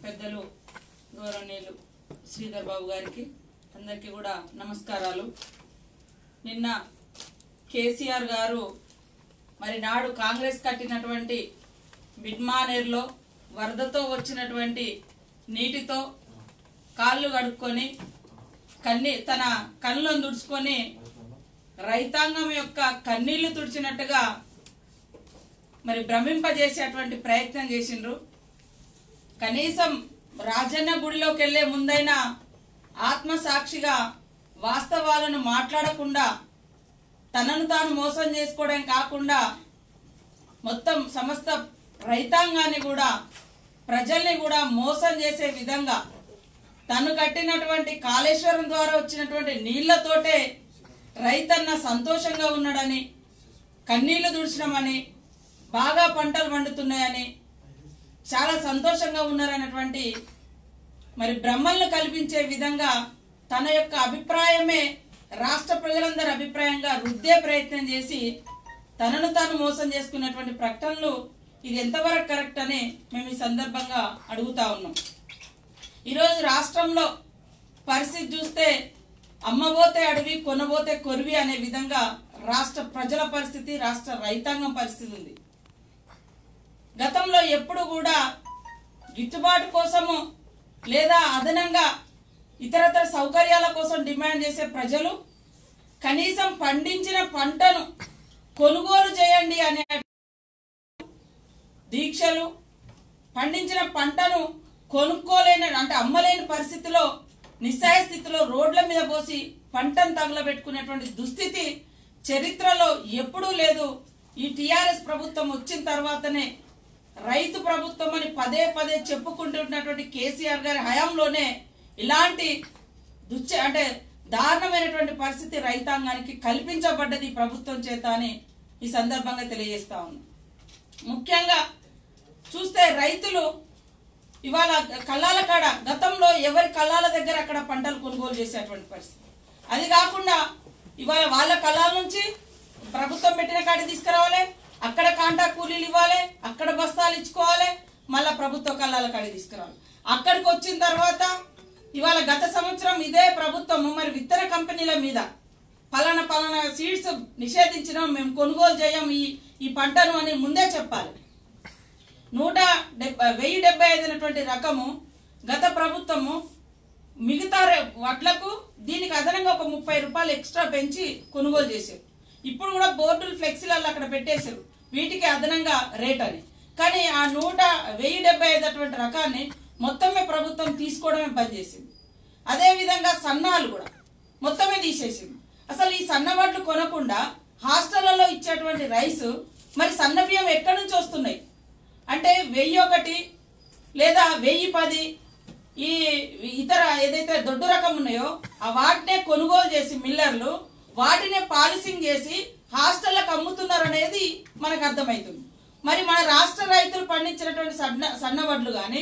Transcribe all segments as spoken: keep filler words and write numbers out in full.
పెద్దలు గౌరవనీయులు శ్రీధర్ బాబు గారికి అందరికీ కూడా నమస్కారాలు. నిన్న కేసీఆర్ గారు మరి నాడు కాంగ్రెస్ కట్టినటువంటి మిడ్మానేర్లో వరదతో వచ్చినటువంటి నీటితో కాళ్ళు కడుక్కొని కన్ని తన కళ్ళను తుడుచుకొని రైతాంగం యొక్క కన్నీళ్లు తుడిచినట్టుగా మరి భ్రమింపజేసేటువంటి ప్రయత్నం చేసిండ్రు. కనీసం రాజన్న గుడిలోకి వెళ్లే ముందైనా ఆత్మసాక్షిగా వాస్తవాలను మాట్లాడకుండా తనను తాను మోసం చేసుకోవడం కాకుండా మొత్తం సమస్త రైతాంగాన్ని కూడా ప్రజల్ని కూడా మోసం చేసే విధంగా తను కట్టినటువంటి కాళేశ్వరం ద్వారా వచ్చినటువంటి నీళ్లతోటే రైతన్న సంతోషంగా ఉన్నాడని, కన్నీళ్లు తుడిచినామని, బాగా పంటలు పండుతున్నాయని, చాలా సంతోషంగా ఉన్నారన్నటువంటి మరి భ్రమలను కల్పించే విధంగా తన యొక్క అభిప్రాయమే రాష్ట్ర ప్రజలందరి అభిప్రాయంగా రుద్దే ప్రయత్నం చేసి తనను తాను మోసం చేసుకున్నటువంటి ప్రకటనలు ఇది ఎంతవరకు కరెక్ట్ అని మేము ఈ సందర్భంగా అడుగుతా ఉన్నాం. ఈరోజు రాష్ట్రంలో పరిస్థితి చూస్తే అమ్మబోతే అడవి కొనబోతే కొరివి అనే విధంగా రాష్ట్ర ప్రజల పరిస్థితి, రాష్ట్ర రైతాంగం పరిస్థితి ఉంది. గతంలో ఎప్పుడు కూడా గిట్టుబాటు కోసము లేదా అదనంగా ఇతరతర సౌకర్యాల కోసం డిమాండ్ చేసే ప్రజలు కనీసం పండించిన పంటను కొనుగోలు చేయండి అనే దీక్షలు, పండించిన పంటను కొనుక్కోలేని అంటే అమ్మలేని పరిస్థితిలో నిస్సహాయ స్థితిలో రోడ్ల మీద పోసి పంటను తగలబెట్టుకునేటువంటి దుస్థితి చరిత్రలో ఎప్పుడూ లేదు. ఈ టీఆర్ఎస్ ప్రభుత్వం వచ్చిన తర్వాతనే రైతు ప్రభుత్వం అని పదే పదే చెప్పుకుంటున్నటువంటి కేసీఆర్ గారి హయాంలోనే ఇలాంటి దుచ్చ అంటే దారుణమైనటువంటి పరిస్థితి రైతాంగానికి కల్పించబడ్డది ఈ ప్రభుత్వం చేత అని ఈ సందర్భంగా తెలియజేస్తా ఉన్నాం. ముఖ్యంగా చూస్తే రైతులు ఇవాళ కళ్ళాల కాడ గతంలో ఎవరి కళ్ళాల దగ్గర అక్కడ పంటలు కొనుగోలు చేసేటువంటి పరిస్థితి. అది కాకుండా ఇవాళ వాళ్ళ కళ్ళాల నుంచి ప్రభుత్వం పెట్టిన కాడికి తీసుకురావాలి, అక్కడ కాంటా కూలీలు ఇవ్వాలి, అక్కడ బస్తాలు ఇచ్చుకోవాలి, మళ్ళా ప్రభుత్వ కళ్ళాల కాడికి తీసుకురావాలి. అక్కడికి వచ్చిన తర్వాత ఇవాళ గత సంవత్సరం ఇదే ప్రభుత్వం మరి విత్తన కంపెనీల మీద పలానా పలానా సీడ్స్ నిషేధించినాం, మేము కొనుగోలు చేయం ఈ ఈ పంటను అని ముందే చెప్పాలి. నూట డెబ్బై వెయ్యి డెబ్బై ఐదునటువంటి రకము గత ప్రభుత్వము మిగతా వడ్లకు దీనికి అదనంగా ఒక ముప్పై రూపాయలు ఎక్స్ట్రా పెంచి కొనుగోలు చేశారు. ఇప్పుడు కూడా బోర్డులు ఫ్లెక్సీలలో అక్కడ పెట్టేశారు వీటికి అదనంగా రేట్ అని. కానీ ఆ నూట వెయ్యి డెబ్బై ఐదు అటువంటి రకాన్ని మొత్తమే ప్రభుత్వం తీసుకోవడమే బంద్ చేసింది. అదేవిధంగా సన్నాలు కూడా మొత్తమే తీసేసింది. అసలు ఈ సన్న వడ్లు కొనకుండా హాస్టళ్లలో ఇచ్చేటువంటి రైసు మరి సన్న బియ్యం ఎక్కడి నుంచి వస్తున్నాయి అంటే వెయ్యి ఒకటి లేదా వెయ్యి పది ఈ ఇతర ఏదైతే దొడ్డు రకం ఉన్నాయో ఆ వాటినే కొనుగోలు చేసి మిల్లర్లు వాటినే పాలిసింగ్ చేసి హాస్టళ్లకు అమ్ముతున్నారు అనేది మనకు అర్థమవుతుంది. మరి మన రాష్ట్ర రైతులు పండించినటువంటి సన్న సన్న వడ్లు కానీ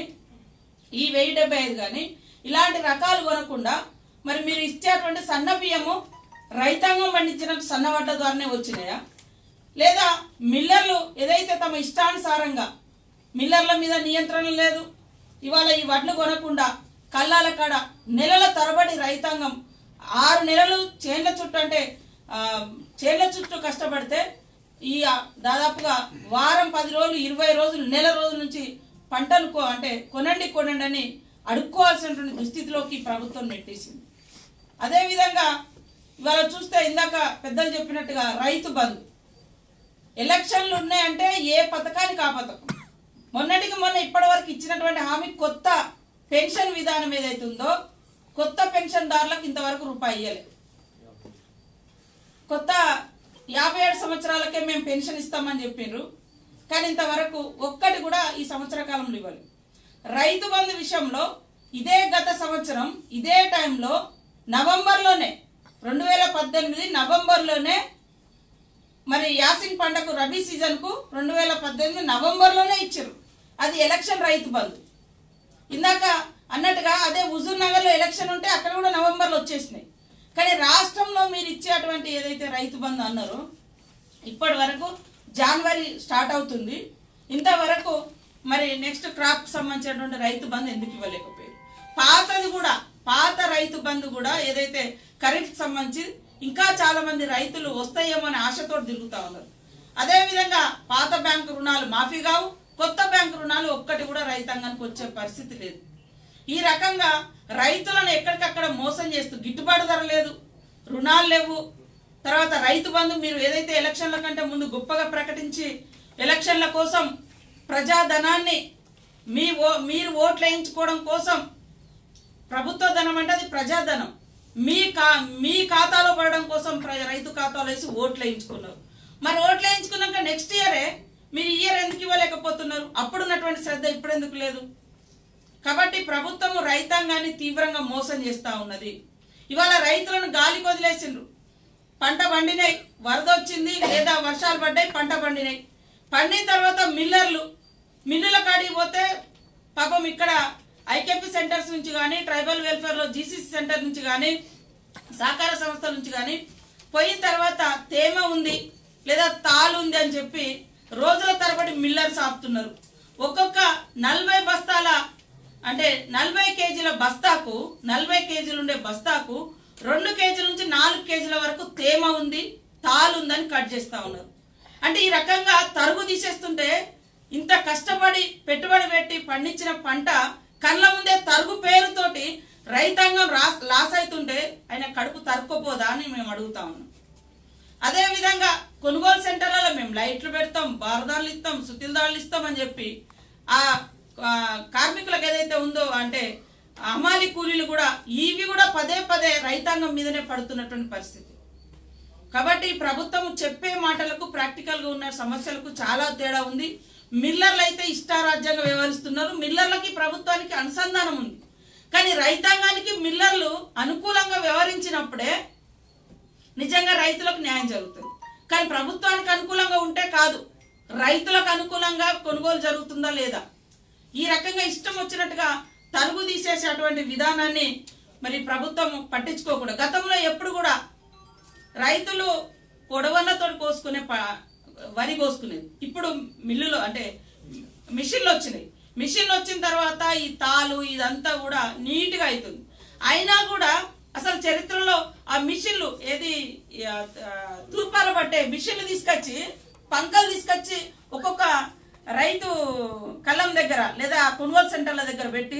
ఈ వెయ్యి డెబ్బై ఐదు కానీ ఇలాంటి రకాలు కొనకుండా మరి మీరు ఇచ్చేటువంటి సన్న బియ్యము రైతాంగం పండించిన సన్న వడ్ల ద్వారానే వచ్చినాయా లేదా మిల్లర్లు ఏదైతే తమ ఇష్టానుసారంగా మిల్లర్ల మీద నియంత్రణ లేదు, ఇవాళ ఈ వడ్లు కొనకుండా కళ్ళాల కాడ నెలల తరబడి రైతాంగం ఆరు నెలలు చేన్ల చుట్టూ అంటే చేన్ల చుట్టూ కష్టపడితే ఈ దాదాపుగా వారం పది రోజులు ఇరవై రోజులు నెల రోజుల నుంచి పంటను అంటే కొనండి కొనండి అని అడుక్కోవాల్సినటువంటి దుస్థితిలోకి ప్రభుత్వం నెట్టేసింది. అదేవిధంగా ఇవాళ చూస్తే ఇందాక పెద్దలు చెప్పినట్టుగా రైతు బంధు ఎలక్షన్లు ఉన్నాయంటే ఏ పథకానికి ఆ పథకం. మొన్నటికి మొన్న ఇప్పటి వరకు ఇచ్చినటువంటి హామీ కొత్త పెన్షన్ విధానం ఏదైతే ఉందో కొత్త పెన్షన్దారులకు ఇంతవరకు రూపాయి ఇయ్యలేదు. కొత్త యాభై ఏడు సంవత్సరాలకే మేము పెన్షన్ ఇస్తామని చెప్పిండ్రు, కానీ ఇంతవరకు ఒక్కటి కూడా ఈ సంవత్సర కాలంలో ఇవ్వలేదు. రైతు బంధు విషయంలో ఇదే గత సంవత్సరం ఇదే టైంలో నవంబర్లోనే రెండు వేల పద్దెనిమిది నవంబర్లోనే మరి యాసిన్ పంటకు రబీ సీజన్కు రెండు వేల పద్దెనిమిది నవంబర్లోనే ఇచ్చారు. అది ఎలక్షన్ రైతు బంధు. ఇందాక అన్నట్టుగా అదే హుజూర్ నగర్లో ఎలక్షన్ ఉంటే అక్కడ కూడా నవంబర్లో వచ్చేసినాయి. కానీ రాష్ట్రంలో మీరు ఇచ్చేటువంటి ఏదైతే రైతు బంధు అన్నారో ఇప్పటి వరకు జనవరి స్టార్ట్ అవుతుంది, ఇంతవరకు మరి నెక్స్ట్ క్రాప్ సంబంధించినటువంటి రైతు బంధు ఎందుకు ఇవ్వలేకపోయారు? పాతది కూడా పాత రైతు బంధు కూడా ఏదైతే ఖరీఫ్ సంబంధించి ఇంకా చాలా మంది రైతులు వస్తాయేమో అని ఆశతో తిరుగుతా ఉన్నారు. అదే విధంగా పాత బ్యాంకు రుణాలు మాఫీ కావు, కొత్త బ్యాంకు రుణాలు ఒక్కటి కూడా రైతాంగానికి వచ్చే పరిస్థితి లేదు. ఈ రకంగా రైతులను ఎక్కడికక్కడ మోసం చేస్తూ గిట్టుబాటు ధర లేదు, రుణాలు లేవు. తర్వాత రైతు బంధు మీరు ఏదైతే ఎలక్షన్ల కంటే ముందు గొప్పగా ప్రకటించి ఎలక్షన్ల కోసం ప్రజాధనాన్ని మీ ఓ మీరు ఓట్లు వేయించుకోవడం కోసం, ప్రభుత్వ ధనం అంటే అది ప్రజాధనం, మీ కా మీ ఖాతాలో పడడం కోసం రైతు ఖాతాలో వేసి ఓట్లు వేయించుకున్నారు. మరి ఓట్లు వేయించుకున్నాక నెక్స్ట్ ఇయరే మీరు ఇయర్ ఎందుకు ఇవ్వలేకపోతున్నారు? అప్పుడున్నటువంటి శ్రద్ధ ఇప్పుడు ఎందుకు లేదు? కాబట్టి ప్రభుత్వం రైతాంగాన్ని తీవ్రంగా మోసం చేస్తా ఉన్నది. ఇవాళ రైతులను గాలికి వదిలేసిండ్రు. పంట పండినాయి, వరద వచ్చింది లేదా వర్షాలు పడ్డాయి, పంట పండినాయి. పండిన తర్వాత మిల్లర్లు మిల్లుల కాడికి పోతే పాపం ఇక్కడ ఐకేపీ సెంటర్స్ నుంచి కానీ, ట్రైబల్ వెల్ఫేర్లో జీసీసీ సెంటర్ నుంచి కానీ, సహకార సంస్థల నుంచి కానీ పోయిన తర్వాత తేమ ఉంది లేదా తాలు ఉంది అని చెప్పి రోజుల తరబడి మిల్లర్స్ ఆపుతున్నారు. ఒక్కొక్క నలభై బస్తాల అంటే నలభై కేజీల బస్తాకు నలభై కేజీలు ఉండే బస్తాకు రెండు కేజీల నుంచి నాలుగు కేజీల వరకు తేమ ఉంది, తాలు ఉందని కట్ చేస్తా ఉన్నారు. అంటే ఈ రకంగా తరుగు తీసేస్తుంటే ఇంత కష్టపడి పెట్టుబడి పెట్టి పండించిన పంట కళ్ళ ముందే తరుగు పేరుతోటి రైతాంగం లాస్ అవుతుంటే ఆయన కడుపు తరుక్కోపోదా అని మేము అడుగుతా ఉన్నాం. అదే విధంగా కొనుగోలు సెంటర్లలో మేము లైట్లు పెడతాం, బారదాళ్ళు ఇస్తాం, సుతిల్దాళ్ళు ఇస్తాం అని చెప్పి ఆ కార్మికులకు ఏదైతే ఉందో అంటే అమాలి కూలీలు కూడా ఇవి కూడా పదే పదే రైతాంగం మీదనే పడుతున్నటువంటి పరిస్థితి. కాబట్టి ప్రభుత్వం చెప్పే మాటలకు ప్రాక్టికల్ గా ఉన్న సమస్యలకు చాలా తేడా ఉంది. మిల్లర్లు అయితే ఇష్టారాజ్యంగా వ్యవహరిస్తున్నారు. మిల్లర్లకి ప్రభుత్వానికి అనుసంధానం ఉంది, కానీ రైతాంగానికి మిల్లర్లు అనుకూలంగా వ్యవహరించినప్పుడే నిజంగా రైతులకు న్యాయం జరుగుతుంది. కానీ ప్రభుత్వానికి అనుకూలంగా ఉంటే కాదు, రైతులకు అనుకూలంగా కొనుగోలు జరుగుతుందా లేదా, ఈ రకంగా ఇష్టం వచ్చినట్టుగా తరుగు తీసేసేటువంటి విధానాన్ని మరి ప్రభుత్వం పట్టించుకోకూడదు. గతంలో ఎప్పుడు కూడా రైతులు పొడవన్నతో కోసుకునే వరి కోసుకునేది. ఇప్పుడు మిల్లులో అంటే మిషన్లు వచ్చినాయి. మిషన్లు వచ్చిన తర్వాత ఈ తాలు ఇదంతా కూడా నీట్గా అవుతుంది. అయినా కూడా అసలు చరిత్రలో ఆ మిషన్లు ఏది తూర్పాల పట్టే మిషన్లు తీసుకొచ్చి పంకలు తీసుకొచ్చి ఒక్కొక్క రైతు కళ్ళం దగ్గర లేదా కొనుగోలు సెంటర్ల దగ్గర పెట్టి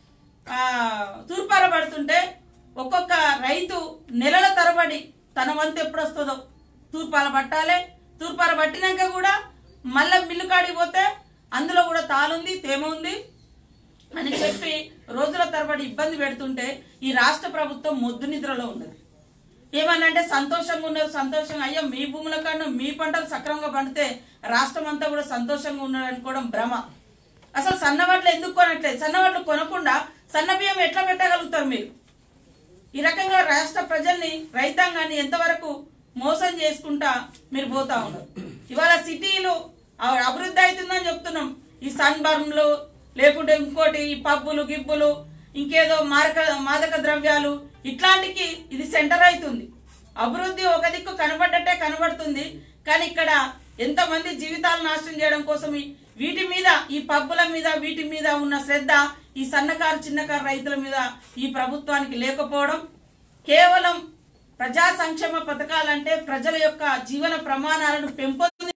తూర్పార పడుతుంటే ఒక్కొక్క రైతు నెలల తరబడి తన వంతు ఎప్పుడు వస్తుందో తూర్పాల పట్టాలి. తూర్పార పట్టినాక కూడా మళ్ళీ మిల్లు కాడికి పోతే అందులో కూడా తాలుంది, తేమ ఉంది అని చెప్పి రోజుల తరబడి ఇబ్బంది పెడుతుంటే ఈ రాష్ట్ర ప్రభుత్వం మొద్దు నిద్రలో ఉన్నది. ఏమనంటే సంతోషంగా ఉన్నారు, సంతోషంగా అయ్యో మీ భూముల కన్నా మీ పంటలు సక్రమంగా పండితే రాష్ట్రం అంతా కూడా సంతోషంగా ఉన్నారు అనుకోవడం భ్రమ. అసలు సన్నవడ్లు ఎందుకు కొనట్లేదు? సన్నవడ్లు కొనకుండా సన్న బియ్యం ఎట్లా పెట్టగలుగుతారు మీరు? ఈ రకంగా రాష్ట్ర ప్రజల్ని రైతాంగాన్ని ఎంతవరకు మోసం చేసుకుంటా మీరు పోతా ఉన్నారు. ఇవాళ సిటీలు అభివృద్ధి అవుతుందని చెప్తున్నాం. ఈ సన్ బర్మ్లు లేకుంటే ఇంకోటి ఈ పబ్బులు గిబ్బులు ఇంకేదో మారక మాదక ద్రవ్యాలు ఇట్లాంటికి ఇది సెంటర్ అవుతుంది. అభివృద్ధి ఒక దిక్కు కనబడ్డట్టే కనబడుతుంది, కానీ ఇక్కడ ఎంతమంది జీవితాలు నాశనం చేయడం కోసం వీటి మీద ఈ పబ్బుల మీద వీటి మీద ఉన్న శ్రద్ధ ఈ సన్నకారు చిన్నకారు రైతుల మీద ఈ ప్రభుత్వానికి లేకపోవడం. కేవలం ప్రజా సంక్షేమ పథకాలంటే ప్రజల యొక్క జీవన ప్రమాణాలను పెంపొంది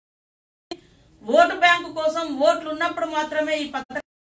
ఓటు బ్యాంకు కోసం ఓట్లు ఉన్నప్పుడు మాత్రమే ఈ పథకం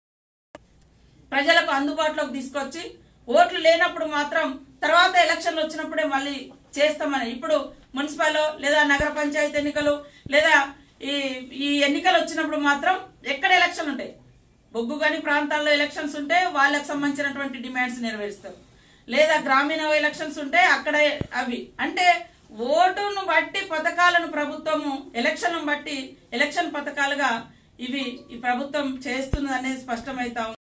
ప్రజలకు అందుబాటులోకి తీసుకొచ్చి ఓట్లు లేనప్పుడు మాత్రం తర్వాత ఎలక్షన్లు వచ్చినప్పుడే మళ్ళీ చేస్తామని. ఇప్పుడు మున్సిపల్ లేదా నగర పంచాయతీ ఎన్నికలు లేదా ఈ ఈ ఎన్నికలు వచ్చినప్పుడు మాత్రం ఎక్కడ ఎలక్షన్ ఉంటాయి, బొగ్గు గని ప్రాంతాల్లో ఎలక్షన్స్ ఉంటే వాళ్ళకి సంబంధించినటువంటి డిమాండ్స్ నెరవేరుస్తారు, లేదా గ్రామీణ ఎలక్షన్స్ ఉంటే అక్కడ అవి. అంటే ఓటును బట్టి పథకాలను ప్రభుత్వము ఎలక్షన్ బట్టి ఎలక్షన్ పథకాలుగా ఇవి ఈ ప్రభుత్వం చేస్తుంది అనేది స్పష్టమైతా ఉంది.